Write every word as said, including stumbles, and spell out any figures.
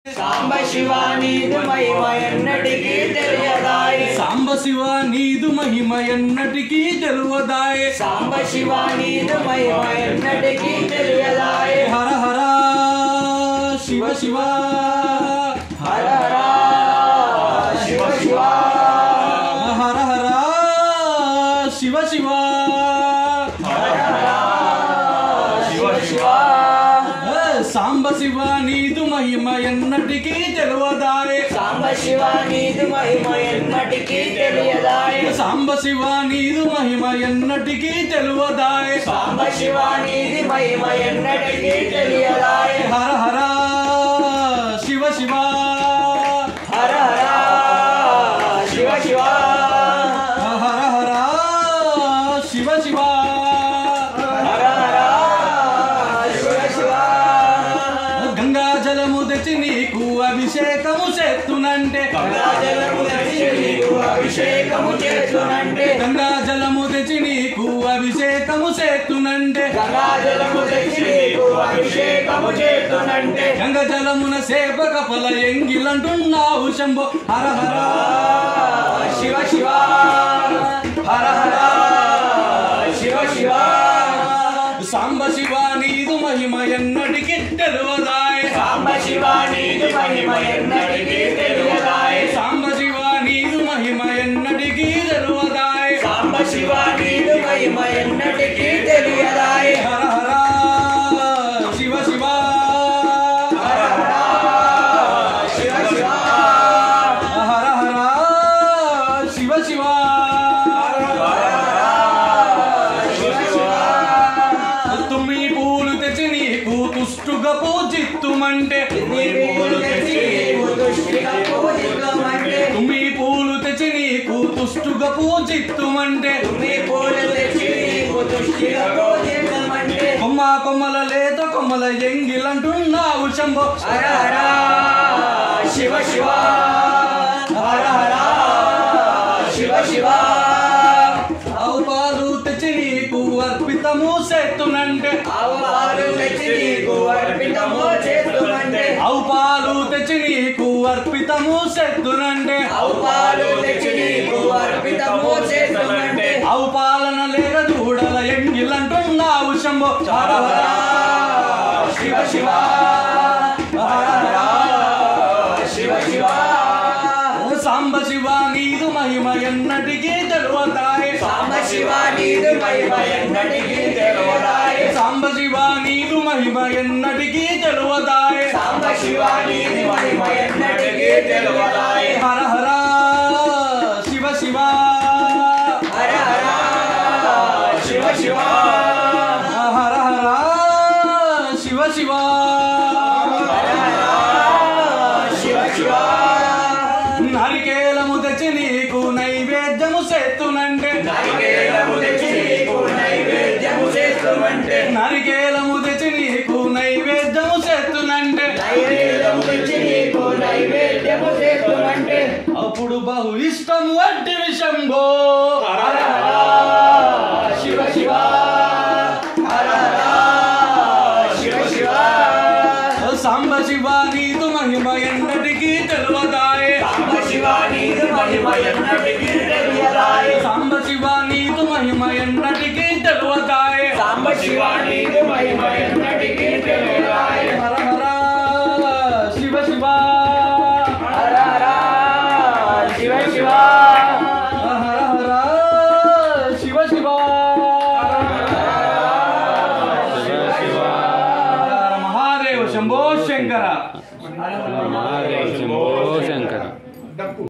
सांब शिवा नीदु महिमा एन्नटिकी तेलियदाये सांब शिवा नीदु महिमा एन्नटिकी तेलियदाये सांब शिवा नीदु महिमा एन्नटिकी तेलियदाये हर हर शिव शिव हर हर शिव शिव हर हर शिव शिव हर हर शिव शिव सांब शिवा नीदु महिमा एन्नटिकी तेलियदाये सांब शिवा नीदु महिमा एन्नटिकी तेलियदाये सांब शिवा नीदु महिमा एन्नटिकी तेलियदाये सांब शिवा नीदु महिमा एन्नटिकी तेलियदाये हर हर शिव शिव हर हर शिव शिव हर हर शिव शिव हर हर शिव शिव गंगा जलमु తెచ్చి నీకు అభిషేకము చేస్తునంటే गंगा जलमु తెచ్చి నీకు అభిషేకము చేస్తునంటే గంగా జలము తెచ్చి నీకు అభిషేకము చేస్తునంటే गंगा जलमु తెచ్చి నీకు అభిషేకము చేస్తునంటే గంగ జలమున సేపక ఫల ఎంగిలంటున్నావు శంభో హర హర शिव शिव हर हर शिव शिव सांब शिव నీదు మహిమ ఎన్నటికి తెలవదాయే सांब शिव नीदु महिमा एन्नटिकी तेलियदाये सांब शिव నీదు మహిమ ఎన్నటికి తెలవదాయే सांब शिव नीदु महिमा एन्नटिकी तेलियदाये हर हर शिव शिव हर हर शिव शिव हर हर शिव शिव తుమ్మి పూలు తెచ్చి నీకు తుష్టుగా పూజిత్తుమంటే నీ పూలు తెచ్చి నీకు తుష్టిగా పూజిద్దామంటే తుమ్మి పూలు తెచ్చి నీకు తుష్టుగా పూజిత్తుమంటే నీ పూలు తెచ్చి నీకు తుష్టిగా పూజిద్దామంటే కొమ్మ కొమ్మల లేత కొమ్మల ఎంగిలంటున్నావు శంభో హర హర శివ శివ హర హర శివ శివ ఆవు పాలు తెచ్చి నీకు అర్పితము చేస్తునంటే ఆవు పాలు తెచ్చి నీకు అర్పితము చేస్తునంటే ఆవు పాలు తెచ్చి నీకు అర్పితము చేస్తునంటే ఆవు పాలు తెచ్చి నీకు అర్పితము చేస్తునంటే ఆవు పాలన లేక దూడల ఎంగిలంటున్నావు శంభో హర హర శివ శివ హర హర శివ శివ సాంబ శివ నీదు మహిమ ఎన్నటికీ తెలవదాయే सांब शिवा नीदु महिमा एन्नटिकी तेलियदाये సాంబ శివ నీదు మహిమ ఎన్నటికీ తెలవదాయే सांब शिवा नीदु महिमा एन्नटिकी तेलियदाये హర హర శివ శివ हर हर शिव शिव హర హర శివ శివ हर हर शिव शिव నారికేలము తెచ్చి నీకు నైవేద్యము చేస్తునంటే నారికేలము తెచ్చి నీకు నైవేద్యము చేస్తుమంటే నారికేలము తెచ్చి నీకు నైవేద్యము చేస్తునంటే నైవేద్యము తెచ్చి నీకు నైవేద్యము చేస్తుమంటే అప్పుడు బహు ఇష్టము అట్టి విషంభో హర హర శివ శివ హర హర శివ శివ సాంబ శివ నీదు మహిమ ఎన్నటికీ తెలవదాయే सांब शिवा नीदु महिमा एन्नटिकी तेलियदाये సాంబ శివ నీదు మహిమ ఎన్నటికీ తెలవదాయే सांब शिवा नीदु महिमा एन्नटिकी तेलियदाये హర హర శివ శివ हर हर शिव शिव హర హర శివ శివ మహాదేవ శంభో శంకర శంభో శంకర.